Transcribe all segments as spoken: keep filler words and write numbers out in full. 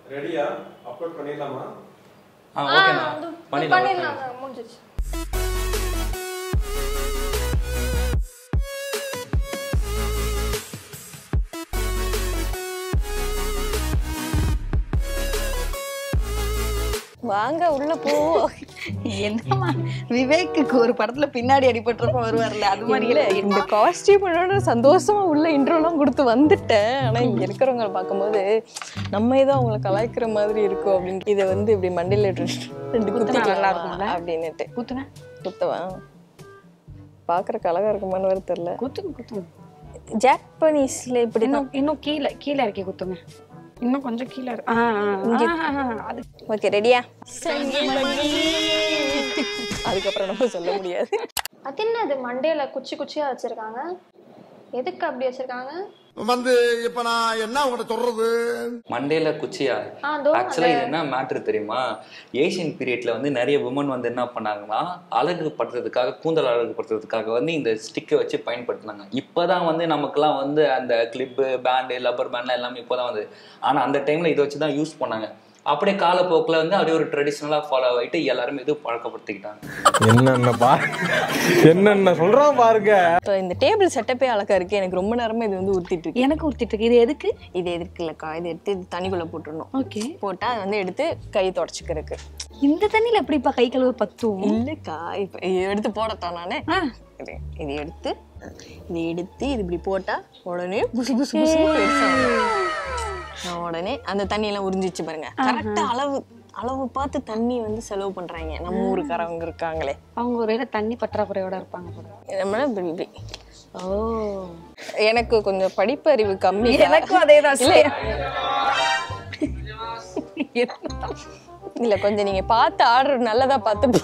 ரெடியா அப்லோட் பண்ணிடலாமா? ஆ ஓகேண்ணா பண்ணிடலாம் முடிஞ்சிச்சு. வாங்க உள்ள போ. என்னமா விவேக்கு ஒரு படத்துல பின்னாடி அடிபட்டுறப்ப வருவார்ல அது மாதிரி இல்ல. இந்த காஸ்டியூமோட சந்தோஷமா உள்ள இன்ட்ரோலாம் கொடுத்து வந்துட்டேன். ஆனா இங்க இருக்கிறவங்க பார்க்கும்போது நம்ம ஏதோ அவங்களை கலாய்க்கிற மாதிரி இருக்கும் அப்படின்னு இதை வந்து இப்படி மண்டியில ரெண்டு குத்தி நல்லா இருக்கும்ல அப்படின்னுட்டு குத்துவேன். குத்துவேன் பாக்குறக்கு அழகா இருக்குமான்னு வேற தெரியல. குத்துங்க குத்துங்க. ஜாப்பனீஸ்ல இப்படி இன்னும் இன்னும் கீழே கீழே இறக்கி குத்துங்க. இன்னும் கொஞ்சம் கீழே அது ஓகே. ரெடியா? அதுக்கப்புறம் நம்ம சொல்ல முடியாது. அது என்ன அது மண்டையில குச்சி குச்சியா வச்சிருக்காங்க? எதுக்கு அப்படி வச்சிருக்காங்க? வந்து இப்ப நான் என்ன உங்கள்கிட்ட சொல்றது? மண்டேல குச்சியா? ஆக்சுவலா இது என்ன மேட்ரு தெரியுமா? ஏசியன் பீரியட்ல வந்து நிறைய விமன் வந்து என்ன பண்ணாங்கன்னா அழகு படுத்துறதுக்காக கூந்தல் அழகு படுத்துறதுக்காக வந்து இந்த ஸ்டிக்கை வச்சு பயன்படுத்தினாங்க. இப்பதான் வந்து நமக்குலாம் வந்து அந்த கிளிப்பு பேண்டு லப்பர் பேண்ட்லாம் எல்லாமே இப்போதான் வந்து. ஆனா அந்த டைம்ல இதை வச்சுதான் யூஸ் பண்ணாங்க. அப்படியே காலப்போக்கில் வந்து அப்படியே ஒரு ட்ரெடிஷ்னலாக ஃபாலோ ஆகிட்டு எல்லாருமே இது பழக்கப்படுத்திக்கிட்டாங்க. என்னென்ன பாருங்க என்னென்ன சொல்கிறோம் பாருங்க. இந்த டேபிள் செட்டப்பே அழகா இருக்கு. எனக்கு ரொம்ப நேரமா இது வந்து உறுத்திட்டு இருக்கு. எனக்கு உறுத்திட்டு இருக்கு. இது எதுக்கு? இது எதுக்கு இல்லக்கா, இது எடுத்து இது தண்ணிக்குள்ள போட்டுடணும். ஓகே. போட்டா அது வந்து எடுத்து கை தொடச்சிக்கிறதுக்கு. இந்த தண்ணியில எப்படிப்பா கை கழுவ பத்தும்? இல்லக்கா இப்போ எடுத்து போடத்தான் நானே. இது எடுத்து இது எடுத்து இது இப்படி போட்டா உடனே புசு புசு புசு உடனே அந்த தண்ணியெல்லாம் உறிஞ்சிச்சு பாருங்க. கரெக்டா அளவு அளவு பார்த்து தண்ணி வந்து செலவு பண்றாங்க நம்ம ஊருக்காரவங்க இருக்காங்களே. அவங்க ஒரே தண்ணி பற்றாக்குறையோட இருப்பாங்க போல. ஓ எனக்கு கொஞ்சம் படிப்பறிவு கம்மி. எனக்கும் அதேதான். இல்ல கொஞ்சம் நீங்க பார்த்து ஆர்டர் நல்லதா பார்த்து.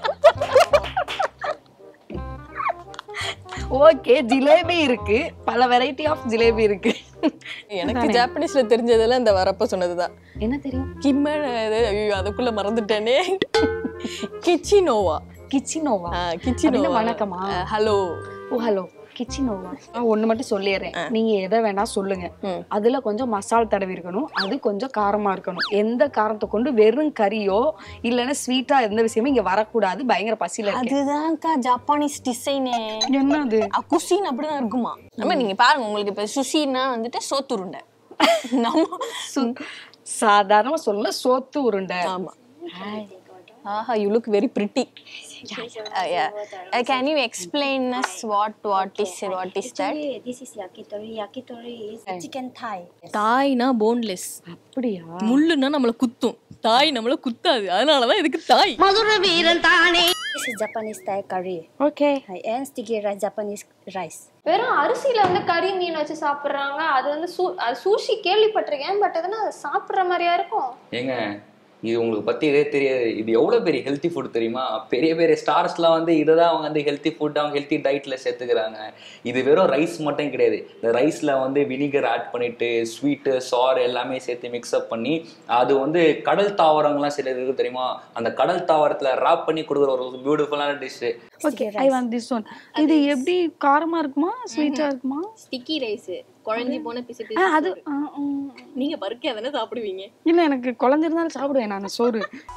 ஓகே. ஜிலேபி இருக்கு, பல வெரைட்டி ஆஃப் ஜிலேபி இருக்கு. எனக்கு ஜாப்பனீஸ்ல தெரிஞ்சதெல்லாம் இந்த வரப்ப சொன்னதுதான். என்ன தெரியும்? கிம்மன். ஐயோ அதுக்குள்ள மறந்துட்டேனே. கிச்சினோவா. கிச்சினோவா கிச்சினோவா வணக்கமா? ஹலோ. ஓ ஹலோ. கிச்சினோவா ஒண்ணு மட்டும் சொல்லிடுறேன். நீங்க எதை வேணா சொல்லுங்க. அதுல கொஞ்சம் மசால் தடவி இருக்கணும். அது கொஞ்சம் காரமா இருக்கணும். எந்த காரத்தை கொண்டு வெறும் கறியோ இல்லைன்னா ஸ்வீட்டா எந்த விஷயமும் இங்க வரக்கூடாது. பயங்கர பசியில. அதுதான்க்கா ஜப்பானீஸ் டிசைனே. என்னது குசின் அப்படிதான் இருக்குமா? நம்ம நீங்க பாருங்க, உங்களுக்கு இப்ப சுஷின்னா வந்துட்டு சோத்து உருண்டை. நம்ம சாதாரணமா சொல்லல சோத்து உருண்டை. ஆமா. ஆஹா, you look very pretty. Uh, yeah. Uh, can you explain us what what is what is that? This is yakitori. Yakitori is chicken thigh. தாய்னா போன்லெஸ். அப்படியா? முள்ளுனா நம்மள குத்தும், தாய் நம்மள குத்தாது. அதனால தான் இதுக்கு தாய். மதுரை வீரன் தானே. This is Japanese Thai curry. Okay. And sticky rice, Japanese rice. வெறும் அரிசியில வந்து கறி மீன் வச்சு சாப்பிடுறாங்க. அது வந்து சூஷி கேள்விப்பட்டிருக்கேன். பட் அதனால சாப்பிடுற மாதிரியா இருக்கும். ஏங்க இது உங்களுக்கு பத்தி இதே தெரியாது. இது எவ்வளவு பெரிய ஹெல்த்தி ஃபுட் தெரியுமா? பெரிய பெரிய ஸ்டார்ஸ்லாம் வந்து இதை தான் அவங்க வந்து ஹெல்த்தி ஃபுட் அவங்க ஹெல்த்தி டயட்ல சேர்த்துக்கிறாங்க. இது வெறும் ரைஸ் மட்டும் கிடையாது. இந்த ரைஸ்ல வந்து வினிகர் ஆட் பண்ணிட்டு ஸ்வீட்டு சார் எல்லாமே சேர்த்து மிக்ஸ்அப் பண்ணி அது வந்து கடல் தாவரங்கள்லாம் சில இருக்கு தெரியுமா? அந்த கடல் தாவரத்துல ராப் பண்ணி கொடுக்குற ஒரு பியூட்டிஃபுல்லான dish. Okay, I want this one. இது எப்படி காரமா இருக்குமா ஸ்வீட்டா இருக்குமா? ஸ்டிக்கி ரைஸ், குழஞ்சி போன பிசு பிசு. அது நீங்க பருக்கே அதனே சாப்பிடுவீங்க? இல்ல, எனக்கு குழஞ்சிருந்தாலும் சாப்பிடுவேன் நான் சோறு.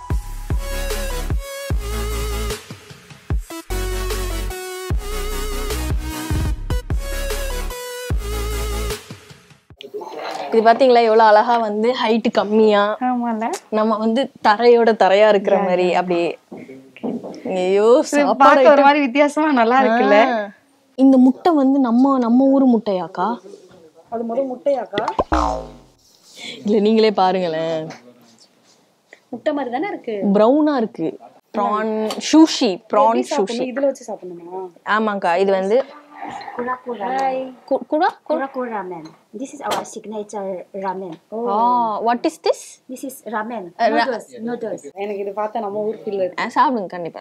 இது பாத்தீங்களா எவ்வளவு அழகா வந்து ஹைட் கம்மியா. ஆமால, நம்ம வந்து தரையோட தரையா இருக்கிற மாதிரி அப்படியே. ஐயோ சாப்பாடு ஒரு மாதிரி வித்தியாசமா நல்லா இருக்குல்ல. இந்த முட்டை வந்து நம்ம நம்ம ஊரு முட்டையாக்கா? அது முதல் முட்டையாக்கா? இல்ல நீங்களே பாருங்களேன், முட்டை மாதிரி தானே இருக்கு. பிரவுனா இருக்கு. prawn sushi, prawn sushi இதுல வச்சு சாப்பிடணுமா? ஆமாங்கா. இது வந்து Kura-kura. Kura? Kura-kura ramen. This is our signature ramen. Oh, what is this? This is ramen. Noodles. Noodles. எனக்கு இது பார்த்தா நம்ம ஊர் ஃபீல் இருக்கு. சாப்பிடுங்க கண்டிப்பா.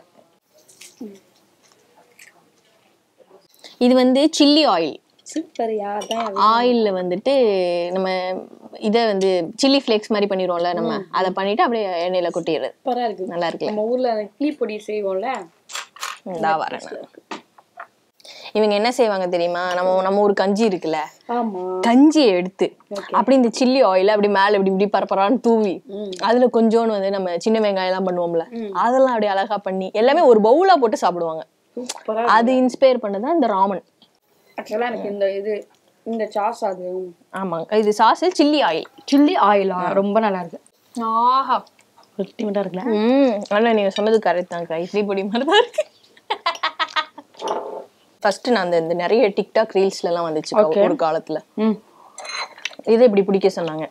இது வந்து சில்லி ஆயில். சூப்பர்யா. அதான் ஆயில்ல வந்துட்டு நம்ம இத வந்து சில்லி ஃப்ளேக்ஸ் மாதிரி பண்ணிரோம்ல நம்ம. அத பண்ணிட்டு அப்படியே எண்ணெயில கொட்டிடுறது. சூப்பரா இருக்கு. நல்லா இருக்கு. நம்ம ஊர்ல இட்லி பொடி செய்வோம்ல. இதா வரேன். இவங்க என்ன செய்வாங்க தெரியுமா, நம்ம நம்ம ஒரு கஞ்சி இருக்குல்ல, கஞ்சியை எடுத்து அப்படி இந்த சில்லி ஆயில அப்படி மேல இப்படி இப்படி பரப்பரான்னு தூவி அதுல கொஞ்சோன்னு வந்து நம்ம சின்ன வெங்காயம் எல்லாம் பண்ணுவோம்ல, அதெல்லாம் அப்படி அழகா பண்ணி எல்லாமே ஒரு பவுலா போட்டு சாப்பிடுவாங்க. அது இன்ஸ்பயர் பண்ணதான் இந்த ராமன். ஆக்சுவலா எனக்கு இந்த இது இந்த சாஸ் அது ஆமாங்க, இது சாஸ் சில்லி ஆயில். சில்லி ஆயிலா ரொம்ப நல்லா இருக்கு. ஆஹா அல்டிமேட்டா இருக்குல்ல. ம் ஆனா நீங்க சொன்னது கரெக்ட் தான்க்கா, இட்லி பொடி மாதிரி தான் இருக்கு. ஃபர்ஸ்ட் நான் அந்த இந்த நிறைய டிக்டாக் ரீல்ஸ்ல எல்லாம் வந்துச்சு ஒரு காலத்துல. ம் இதை இப்படி பிடிக்க சொன்னாங்க.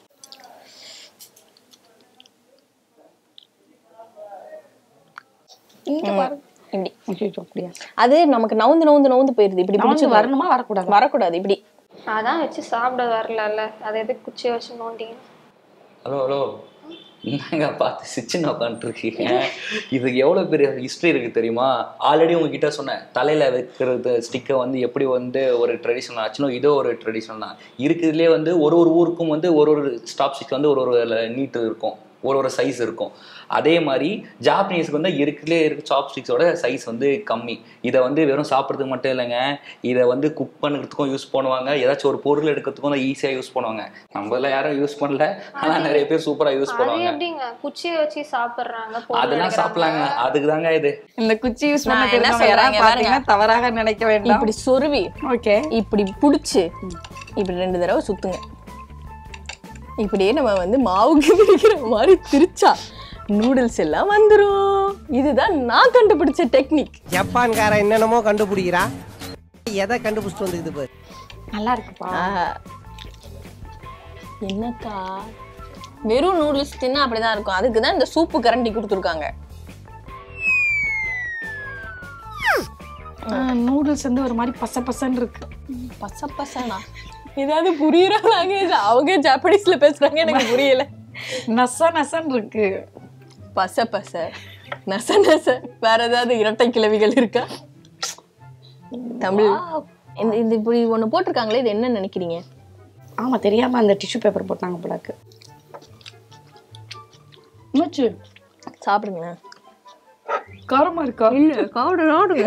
அது நமக்கு நவுந்து நவுந்து நவுந்து போயிருது. இப்படி பிடிச்சு வரணுமா வரக்கூடாது? வரக்கூடாது. இப்படி அதான் வச்சு சாப்பிட வரல, அதை எதுக்கு குச்சியை வச்சு நோண்டிங்க? ஹலோ ஹலோ என்னங்க பார்த்து சிச்சுன்னு உட்காந்துருக்கீங்க? இதுக்கு எவ்வளோ பெரிய ஹிஸ்ட்ரி இருக்குது தெரியுமா? ஆல்ரெடி உங்ககிட்ட சொன்னேன், தலையில் வைக்கிறது ஸ்டிக்கை வந்து எப்படி வந்து ஒரு ட்ரெடிஷனல் ஆச்சுன்னா இதோ ஒரு ட்ரெடிஷனல் தான் இருக்குதுலேயே. வந்து ஒரு ஒரு ஊருக்கும் வந்து ஒரு ஒரு ஸ்டாப் ஸ்டிக் வந்து ஒரு ஒரு நீட்டு இருக்கும், ஒரு ஒரு சைஸ் இருக்கும். அதே மாதிரி ஜாப்பனீஸ்க்கு வந்து இருக்குலே இருக்க சாப்ஸ்டிக்ஸோட சைஸ் வந்து கம்மி. இதை வந்து வெறும் சாப்பிட்றதுக்கு மட்டும் இல்லைங்க, இதை வந்து குக் பண்ணுறதுக்கும் யூஸ் பண்ணுவாங்க, ஏதாச்சும் ஒரு பொருள் எடுக்கிறதுக்கும் தான் ஈஸியாக யூஸ் பண்ணுவாங்க. நம்மள யாரும் யூஸ் பண்ணல, ஆனால் நிறைய பேர் சூப்பராக யூஸ் பண்ணுவாங்க. எப்படிங்க குச்சியை வச்சு சாப்பிட்றாங்க? அதெல்லாம் சாப்பிடலாங்க, அதுக்கு தாங்க இது. இந்த குச்சி யூஸ் பண்ண தவறாக நினைக்க வேண்டாம். இப்படி சொருவி ஓகே இப்படி புடிச்சு இப்படி ரெண்டு தடவை சுத்துங்க. இப்படியே நம்ம வந்து மாவுக்கு பிடிக்கிற மாதிரி திரிச்சா நூடுல்ஸ் எல்லாம் வந்துரும். இதுதான் நான் கண்டுபிடிச்ச டெக்னிக். ஜப்பான்கார என்னென்னமோ கண்டுபிடிக்கிறா, எதை கண்டுபிடிச்சிட்டு வந்துக்குது பாரு. நல்லா இருக்குப்பா. என்னக்கா வெறும் நூடுல்ஸ் தின்னா அப்படிதான் இருக்கும். அதுக்கு தான் இந்த சூப்பு கரண்டி கொடுத்துருக்காங்க. நூடுல்ஸ் வந்து ஒரு மாதிரி பச பசன்னு இருக்கு. பச பசனா ஏதாவது புரியுற லாங்குவேஜ்? அவங்க ஜாப்பனீஸ்ல பேசுறாங்க, எனக்கு புரியல. நச நசன் இருக்கு. பச பச நச நச. வேற ஏதாவது இரட்டை கிளவிகள் இருக்கா தமிழ்? இந்த இந்த இப்படி ஒண்ணு போட்டிருக்காங்களே, இது என்ன நினைக்கிறீங்க? ஆமா தெரியாம அந்த டிஷ்யூ பேப்பர் போட்டாங்க போலாக்கு. மூச்சு சாப்பிடுங்க. காரமா இருக்கா? இல்ல காடு நாடுங்க.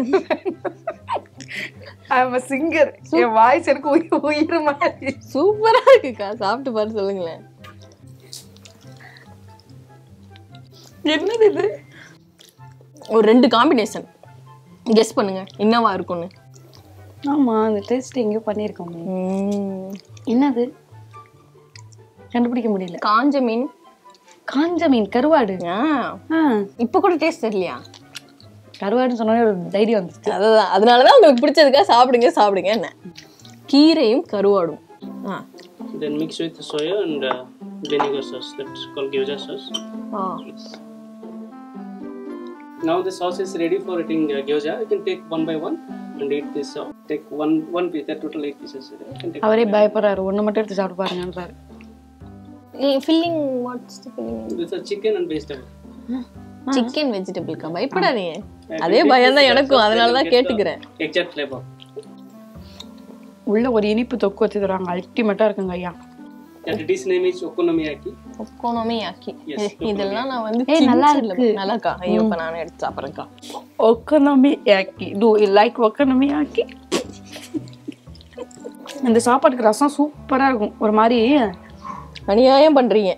I'm a singer. என் வாய்ஸ் எனக்கு உயிர் உயிர் மாதிரி சூப்பரா இருக்குக்கா. சாப்பிட்டு பாரு, சொல்லுங்களேன். என்னது இது? ஒரு ரெண்டு காம்பினேஷன் கெஸ் பண்ணுங்க என்னவா இருக்கும்னு. ஆமா அந்த டேஸ்ட் எங்கேயோ பண்ணியிருக்கோமே. என்னது கண்டுபிடிக்க முடியல. காஞ்ச மீன். காஞ்ச மீன் கருவாடு. இப்ப கூட டேஸ்ட் தெரியலையா? கருவாடுன்னு சொன்னாலே ஒரு தைரியம் வந்துச்சு. அதுதான், அதனாலதான் உங்களுக்கு பிடிச்சதுக்காக சாப்பிடுங்க சாப்பிடுங்க. என்ன கீரையும் கருவாடும். Then mix with the soya and uh, vinegar sauce. That's called gyoza sauce. Ah. Now the sauce is ready for eating uh, gyoza. You can take one by one and eat this. Uh, take one one piece. That total eight pieces. அவரே பயப்படுறாரு, ஒண்ணு மட்டும் எடுத்து சாப்பிட்டு பாருங்க பாரு. Filling, what's the filling? With a chicken and vegetable. Chicken வெஜிடபிள்க்கா? பயப்படாதீங்க, அதே பயம் தான் எனக்கும், அதனால தான் கேட்டுக்கிறேன். Exact flavour. உள்ள ஒரு இனிப்பு தொக்கு வச்சு தராங்க, அல்டிமேட்டா இருக்குங்க ஐயா. The dish name is okonomiyaki. Okonomiyaki. இதெல்லாம் நான் வந்து ஏய் நல்லா இருக்கு. நல்லா இருக்கா? ஐயோ இப்ப நானே எடுத்து சாப்பிடுறேன்க்கா. Okonomiyaki. Do you like okonomiyaki? இந்த சாப்பாட்டுக்கு ரசம் சூப்பரா இருக்கும். ஒரு மாதிரி அநியாயம் பண்றீங்க.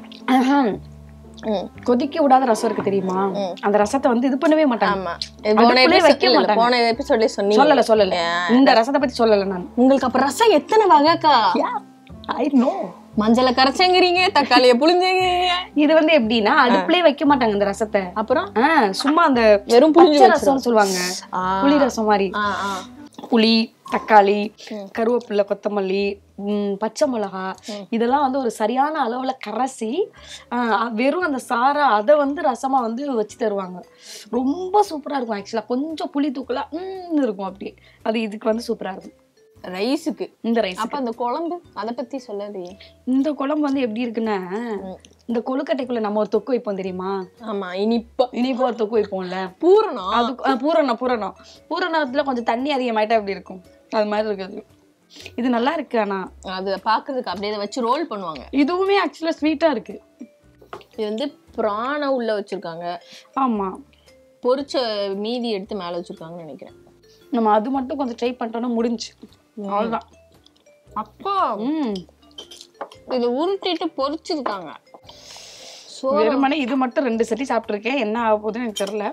கொதிக்க விடாத ரசம் இருக்கு தெரியுமா? அந்த ரசத்தை வந்து இது பண்ணவே மாட்டாங்க. ஆமா, போன எபிசோட்ல சொன்னீங்க. சொல்லல சொல்லல இந்த ரசத்தை பத்தி சொல்லல நான். உங்களுக்கு அப்ப ரசம் எத்தனை வகைக்கா? I know. மஞ்சளை கரைச்சங்கிறீங்க, தக்காளிய புளிஞ்சங்கிறீங்க. இது வந்து எப்படின்னா அடுப்புலயே வைக்க மாட்டாங்க இந்த ரசத்தை. அப்புறம் சும்மா அந்த வெறும் புளி ரசம் சொல்லுவாங்க, புளி ரசம் மாதிரி. புளி, தக்காளி, கருவேப்பிலை, கொத்தமல்லி, பச்சை மிளகா இதெல்லாம் வந்து ஒரு சரியான அளவுல கரைசி வெறும் அந்த சாரை அதை வந்து ரசமா வந்து வச்சு தருவாங்க. ரொம்ப சூப்பரா இருக்கும். ஆக்சுவலா கொஞ்சம் புளி தூக்கலா இருக்கும், அப்படி அது இதுக்கு வந்து சூப்பரா இருக்கும். ரைஸுக்கு இந்த ரைஸ். அப்ப அந்த குழம்பு அத பத்தி சொல்லாதீங்க. இந்த குழம்பு வந்து எப்படி இருக்குன்னா, இந்த கொழுக்கட்டைக்குள்ள நம்ம ஒரு தொக்கு வைப்போம் தெரியுமா? ஆமா, இனிப்பா இனிப்பா ஒரு தொக்கு வைப்போம்ல, பூரணம். அது பூரணம் பூரணம் பூரணத்துல கொஞ்சம் தண்ணி அதிகமாயிட்டா எப்படி இருக்கும், அது மாதிரி இருக்குது. இது நல்லா இருக்கு. ஆனா அது பாக்குறதுக்கு அப்படியே வச்சு ரோல் பண்ணுவாங்க. இதுவுமே ஆக்சுவலா ஸ்வீட்டா இருக்கு. இது வந்து பிராண உள்ள வச்சிருக்காங்க. ஆமா, பொரிச்ச மீதி எடுத்து மேல வச்சிருக்காங்கன்னு நினைக்கிறேன். நம்ம அது மட்டும் கொஞ்சம் ட்ரை பண்ணிட்டோம்னா முடிஞ்சு அவ்வளோதான். அப்பா ம் இதை உருட்டிட்டு பொரிச்சிருக்காங்க. வெறுமனே இது மட்டும் ரெண்டு சட்டி சாப்பிட்ருக்கேன். என்ன ஆக போகுதுன்னு எனக்கு தெரியல.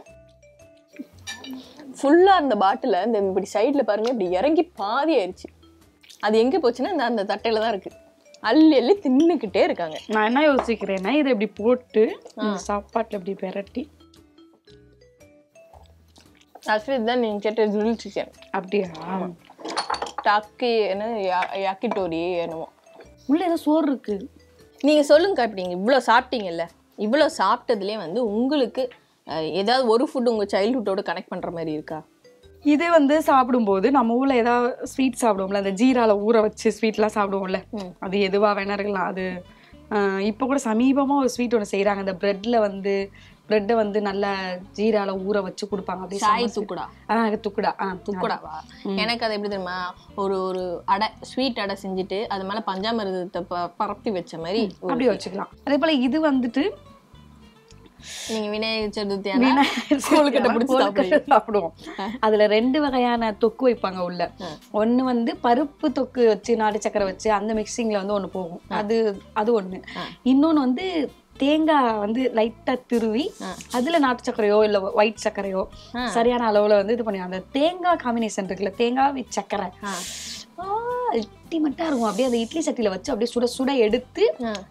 ஃபுல்லா அந்த பாட்டில இந்த இப்படி சைட்ல பாருங்க இப்படி இறங்கி பாதி ஆயிடுச்சு. அது எங்க போச்சுன்னா இந்த அந்த தட்டையில தான் இருக்கு. அள்ளி அள்ளி தின்னுக்கிட்டே இருக்காங்க. நான் என்ன யோசிக்கிறேன்னா இதை இப்படி போட்டு சாப்பாட்டுல இப்படி பெரட்டி ஆக்சுவலி இதுதான் நீங்க கேட்ட கிரில் சிக்கன். அப்படியா? டாக்கி என்ன யாக்கிட்டோரி என்னமோ உள்ள ஏதோ சோறு இருக்கு. நீங்க சொல்லுங்க. இப்படி நீங்க இவ்வளோ சாப்பிட்டீங்கல்ல, இவ்வளோ சாப்பிட்டதுலேயே வந்து உங்களுக்கு ஏதாவது ஒரு ஃபுட் உங்க சைல்ட்ஹுட்டோட கனெக்ட் பண்ற மாதிரி இருக்கா? இது வந்து சாப்பிடும்போது நம்ம ஊர்ல ஏதாவது ஸ்வீட் சாப்பிடுவோம்ல, அந்த ஜீரால ஊற வச்சு ஸ்வீட்லாம் சாப்பிடுவோம்ல, அது எதுவா வேணா இருக்கலாம். அது இப்போ கூட சமீபமா ஒரு ஸ்வீட் ஒன்று செய்யறாங்க. அந்த பிரெட்ல வந்து பிரெட்டை வந்து நல்லா ஜீரால ஊற வச்சு கொடுப்பாங்க. அப்படியே சாய் துக்குடா. ஆ துக்குடா. ஆ துக்குடாவா? எனக்கு அது எப்படி தெரியுமா, ஒரு ஒரு அடை ஸ்வீட் அடை செஞ்சுட்டு அது மேல பஞ்சாமிர்தத்தை பரப்பி வச்ச மாதிரி அப்படி வச்சுக்கலாம். அதே போல இது வந்துட்டு நீங்க விநாயகர் சதுர்த்தி சாப்பிடுவோம். அதுல ரெண்டு வகையான தொக்கு வைப்பாங்க உள்ள. ஒண்ணு வந்து பருப்பு தொக்கு வச்சு நாட்டு சக்கரை வச்சு அந்த மிக்சிங்ல வந்து ஒண்ணு போகும், அது அது ஒண்ணு. இன்னொன்னு வந்து தேங்காய் வந்து லைட்டா திருவி அதுல நாட்டு சக்கரையோ இல்ல ஒயிட் சக்கரையோ சரியான அளவுல வந்து இது பண்ணி அந்த தேங்காய் காம்பினேஷன் இருக்குல்ல, தேங்காய் வித் சக்கரை அல்டிமேட்டா இருக்கும். அப்படியே அந்த இட்லி சட்டியில வச்சு அப்படியே சுட சுட எடுத்து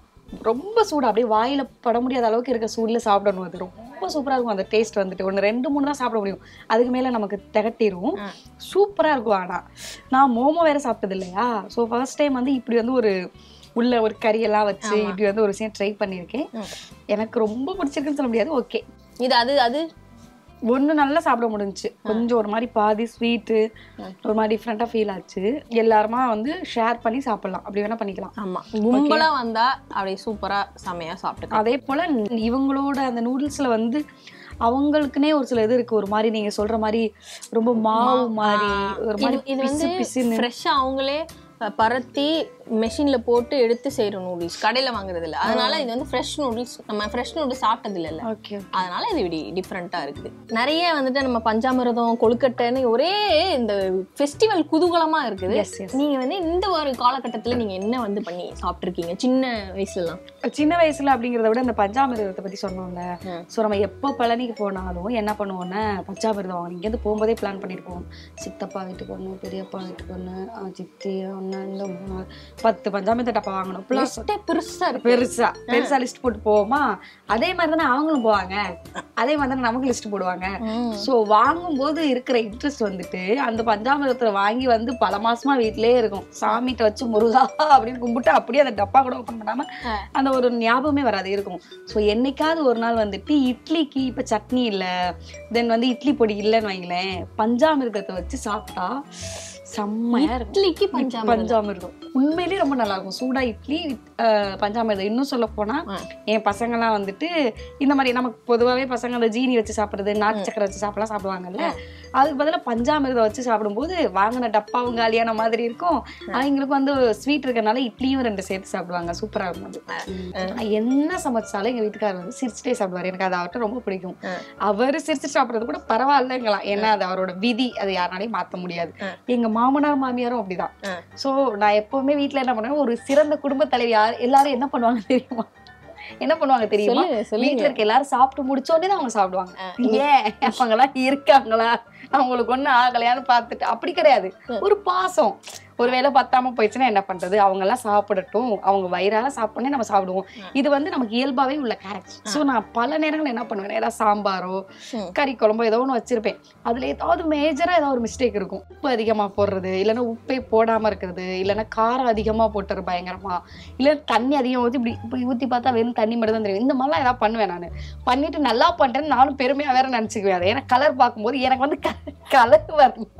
ரொம்ப சூடா அப்படியே வாயில பட முடியாத அளவுக்கு இருக்க சூடுல சாப்பிடணும். அது ரொம்ப சூப்பரா இருக்கும். அந்த டேஸ்ட் வந்துட்டு ஒன்று ரெண்டு மூணு தான் சாப்பிட முடியும், அதுக்கு மேல நமக்கு திகட்டிரும். சூப்பரா இருக்கும். ஆனா நான் மோமோ வேற சாப்பிட்டது இல்லையா, ஸோ ஃபர்ஸ்ட் டைம் வந்து இப்படி வந்து ஒரு உள்ள ஒரு கறியெல்லாம் வச்சு இப்படி வந்து ஒரு விஷயம் ட்ரை பண்ணியிருக்கேன். எனக்கு ரொம்ப பிடிச்சிருக்குன்னு சொல்ல முடியாது. ஓகே, இது அது அது ஒன்று நல்லா சாப்பிட முடிஞ்சுச்சு. கொஞ்சம் ஒரு மாதிரி பாதி ஸ்வீட்டு ஒரு மாதிரி டிஃப்ரெண்டா ஃபீல் ஆச்சு. எல்லாருமா வந்து ஷேர் பண்ணி சாப்பிடலாம், அப்படி வேணா பண்ணிக்கலாம். ஆமா, கும்பலா வந்தா அப்படியே சூப்பரா செமையா சாப்பிட்டு. அதே போல இவங்களோட அந்த நூடுல்ஸ்ல வந்து அவங்களுக்குனே ஒரு சில இது இருக்கு. ஒரு மாதிரி நீங்க சொல்ற மாதிரி ரொம்ப மாவு மாதிரி ஒரு மாதிரி இது வந்து ஃப்ரெஷ்ஷா அவங்களே பரத்தி மெஷின்ல போட்டு எடுத்து செய்யற நூடுல்ஸ் கடையில வாங்குறது இல்ல. அதனால இது வந்து ஃப்ரெஷ் நூடுல்ஸ். நம்ம ஃப்ரெஷ் நூடுல்ஸ் சாப்பிட்டது இல்ல, அதனால இது இப்படி டிஃப்ரெண்டா இருக்குது. நிறைய வந்துட்டு நம்ம பஞ்சாமிரதம் கொழுக்கட்டைன்னு ஒரே இந்த ஃபெஸ்டிவல் குதூகலமா இருக்குது. நீங்க வந்து இந்த ஒரு காலகட்டத்துல நீங்க என்ன வந்து பண்ணி சாப்பிட்டுருக்கீங்க சின்ன வயசுல எல்லாம்? சின்ன வயசுல அப்படிங்கறத விட இந்த பஞ்சாமிரதத்தை பத்தி சொன்னோம்ல, சோ நம்ம எப்போ பழனிக்கு போனாலும் என்ன பண்ணுவோம்னா பஞ்சாமிரதம் வாங்க இங்க இருந்து போகும்போதே பிளான் பண்ணிருப்போம். சித்தப்பா வீட்டுக்கு ஒண்ணு, பெரியப்பா வீட்டுக்கு ஒண்ணு, சித்தி ஒண்ணு, இந்த மூணு பத்து பஞ்சாமிரத டப்பா வாங்கணும். பெருசா பெருசா பெருசா லிஸ்ட் போட்டு போவோமா, அதே மாதிரி தானே அவங்களும் போவாங்க, அதே மாதிரி தானே நமக்கு லிஸ்ட் போடுவாங்க. சோ வாங்கும் போது இருக்கிற இன்ட்ரெஸ்ட் வந்துட்டு அந்த பஞ்சாமிரதத்தை வாங்கி வந்து பல மாசமா வீட்டிலேயே இருக்கும். சாமிகிட்ட வச்சு முருகா அப்படின்னு கும்பிட்டு அப்படியே அந்த டப்பா கூட ஓப்பன் பண்ணாம அந்த ஒரு ஞாபகமே வராது இருக்கும். ஸோ என்னைக்காவது ஒரு நாள் வந்துட்டு இட்லிக்கு இப்ப சட்னி இல்ல, தென் வந்து இட்லி பொடி இல்லைன்னு வைங்களேன், பஞ்சாமிரதத்தை வச்சு சாப்பிட்டா செம்மையா இருக்கும். இட்லிக்கு பஞ்சாமிர்தம் உண்மையிலேயே ரொம்ப நல்லா இருக்கும். சூடா இட்லி பஞ்சாமிர்தம். இன்னும் சொல்ல போனா என் பசங்க எல்லாம் வந்துட்டு இந்த மாதிரி நமக்கு பொதுவாகவே பசங்க அந்த ஜீனி வச்சு சாப்பிடுறது, நாட்டு சக்கரை வச்சு சாப்பிடலாம் சாப்பிடுவாங்கல்ல, அதுக்கு பதிலாக பஞ்சாமிர்தம் வச்சு சாப்பிடும்போது வாங்கின டப்பாவும் காலியான மாதிரி இருக்கும். அவங்களுக்கு வந்து ஸ்வீட் இருக்கறனால இட்லியும் ரெண்டு சேர்த்து சாப்பிடுவாங்க. சூப்பரா இருக்கும். அது என்ன சமைச்சாலும் எங்க வீட்டுக்காரர் வந்து சிரிச்சுட்டே சாப்பிடுவாரு. எனக்கு அது அவர்கிட்ட ரொம்ப பிடிக்கும். அவரு சிரிச்சு சாப்பிடுறது கூட பரவாயில்லங்களாம், ஏன்னா அது அவரோட விதி, அது யாராலையும் மாற்ற முடியாது. எங்க மாமனார் மாமியாரும் அப்படிதான். சோ நான் எப்பவுமே வீட்டுல என்ன பண்ணுவேன், ஒரு சிறந்த குடும்ப தலைவி யார் எல்லாரும் என்ன பண்ணுவாங்க தெரியுமா, என்ன பண்ணுவாங்க தெரியுமா, வீட்டுல இருக்க எல்லாரும் சாப்பிட்டு முடிச்ச உடனே தான் அவங்க சாப்பிடுவாங்க. ஏன் அவங்க எல்லாம் இருக்காங்களா, அவங்களுக்கு ஒண்ணு ஆகலையான்னு பாத்துட்டு அப்படி கிடையாது. ஒரு பாசம். ஒருவேளை பத்தாம போயிடுச்சுன்னா என்ன பண்றது, அவங்க எல்லாம் சாப்பிடட்டும், அவங்க வயிறால சாப்பிடனே நம்ம சாப்பிடுவோம். இது வந்து நமக்கு இயல்பாவே உள்ள கேரக்டர். சோ நான் பல நேரங்கள் என்ன பண்ணுவேன், ஏதாவது சாம்பாரோ கறி குழம்போ ஏதோ ஒண்ணு வச்சிருப்பேன், அதுல ஏதாவது மேஜரா ஏதாவது ஒரு மிஸ்டேக் இருக்கும். உப்பு அதிகமா போடுறது, இல்லைன்னா உப்பே போடாம இருக்கிறது, இல்லைன்னா காரம் அதிகமா போட்டுறது பயங்கரமா, இல்ல தண்ணி அதிகமா ஊத்தி இப்படி இப்படி ஊத்தி பார்த்தா வெறும் தண்ணி மட்டும் தான் தெரியும். இந்த மாதிரிலாம் ஏதாவது பண்ணுவேன் நான். பண்ணிட்டு நல்லா பண்றேன்னு நானும் பெருமையா வேற நினைச்சுக்குவேன். ஏன்னா கலர் பார்க்கும்போது எனக்கு வந்து கலர் வரணும்,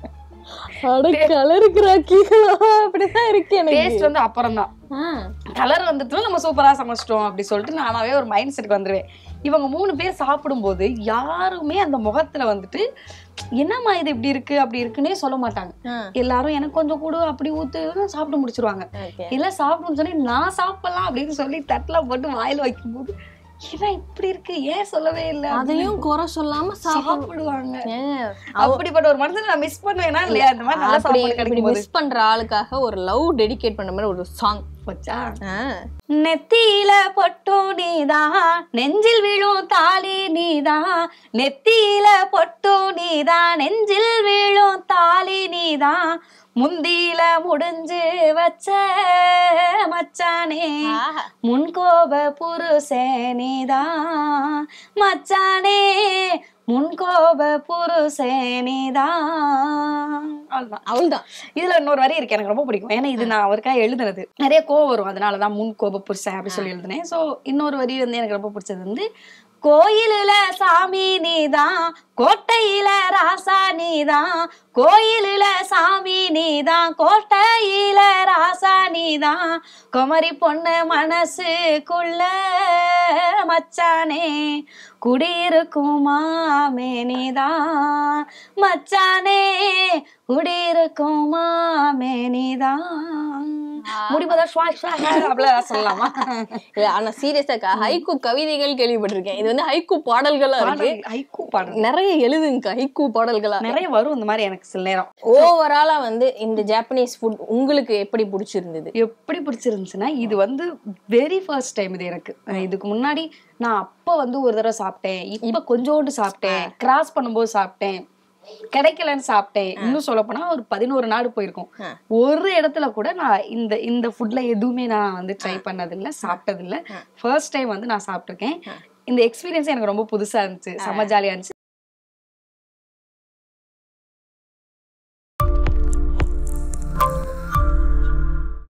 அப்புறம் தான் கலர் வந்துட்டு நம்ம சூப்பரா சமைச்சிட்டோம் அப்படி சொல்லிட்டு நானாவே ஒரு மைண்ட் செட்டுக்கு வந்துருவேன். இவங்க மூணு பேர் சாப்பிடும் போது யாருமே அந்த முகத்துல வந்துட்டு என்னம்மா இது இப்படி இருக்கு அப்படி இருக்குன்னே சொல்ல மாட்டாங்க. எல்லாரும் எனக்கு கொஞ்சம் கூட அப்படி ஊத்து சாப்பிட்டு முடிச்சிருவாங்க. இல்ல சாப்பிடணும்னு சொல்லி நான் சாப்பிடலாம் அப்படின்னு சொல்லி தட்டுல போட்டு வாயில வைக்கும் போது ஏன்னா இப்படி இருக்கு ஏன் சொல்லவே இல்லை, அதையும் குறை சொல்லாம சாப்பிடுவாங்க. அப்படிப்பட்ட ஒரு மனுஷன் நான் மிஸ் பண்ணுவேனா இல்லையா? அந்த மாதிரி நல்லா சாப்பாடு கிடைக்கும். மிஸ் பண்ற ஆளுக்காக ஒரு லவ் டெடிகேட் பண்ண மாதிரி ஒரு சாங் வச்சா. நெத்தியில பொட்டு நீதான், நெஞ்சில் விழும் தாலி நீதான், நெத்தியில பொட்டு நீதான், நெஞ்சில் விழும் தாலி நீதான், முந்தியில முடிஞ்சு வச்ச மச்சானே முன்கோப புருஷேனிதான், மச்சானே முன்கோப புருஷேனிதான். அவ்வளவுதான் அவள்தான். இதுல இன்னொரு வரி இருக்கு எனக்கு ரொம்ப பிடிக்கும். ஏன்னா இது நான் அவருக்காக எழுதுனது. நிறைய கோவம் வரும், அதனாலதான் முன் கோப புருஷன் அப்படி சொல்லி எழுதுனேன். சோ இன்னொரு வரி வந்து எனக்கு ரொம்ப பிடிச்சது வந்து, கோயிலுல சாமி நீதான், கோட்டையில ராசா நீதான், கோயிலுல சாமி நீதான், கோட்டையில ராசா நீதான், குமரி பொண்ணு மனசுக்குள்ள மச்சானே குடியிருக்கும் மாமே நீதான், மச்சானே குடியிருக்கும் மாமே நீதான். முடிப்பதா அப்படிலாம் சொல்லலாமா? ஆனா சீரியஸா ஹைக்கூ கவிதைகள் கேள்விப்பட்டிருக்கேன். இது வந்து ஹைக்கூ பாடல்களா இருக்கு. ஹைக்கூ பாடல் நிறைய எழுதுங்க, ஹைக்கூ பாடல்களா நிறைய வரும் இந்த மாதிரி. எனக்கு சில நேரம் ஓவராலா வந்து இந்த ஜாப்பனீஸ் ஃபுட் உங்களுக்கு எப்படி பிடிச்சிருந்தது? எப்படி பிடிச்சிருந்துச்சுன்னா, இது வந்து வெரி ஃபர்ஸ்ட் டைம் இது எனக்கு. இதுக்கு முன்னாடி நான் அப்ப வந்து ஒரு தடவை சாப்பிட்டேன், இப்ப கொஞ்சோண்டு சாப்பிட்டேன், கிராஸ் பண்ணும்போது சாப்பிட்டேன், கிடைக்கலன்னு சாப்பிட்டேன். இன்னும் சொல்ல போனா ஒரு பதினோரு நாடு போயிருக்கோம். ஒரு இடத்துல கூட நான் இந்த இந்த ஃபுட்ல எதுவுமே நான் வந்து ட்ரை பண்ணது இல்ல, சாப்பிட்டது இல்ல. ஃபர்ஸ்ட் டைம் வந்து நான் சாப்பிட்டிருக்கேன். இந்த எக்ஸ்பீரியன்ஸ் எனக்கு ரொம்ப புதுசா இருந்துச்சு, செம்ம ஜாலியா இருந்துச்சு.